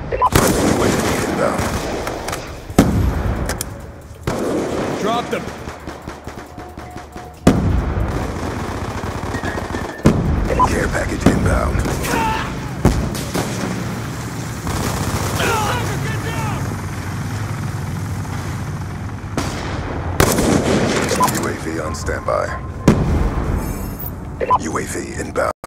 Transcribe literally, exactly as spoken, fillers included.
U A V inbound. Drop them. Care package inbound. U A V on standby. U A V inbound.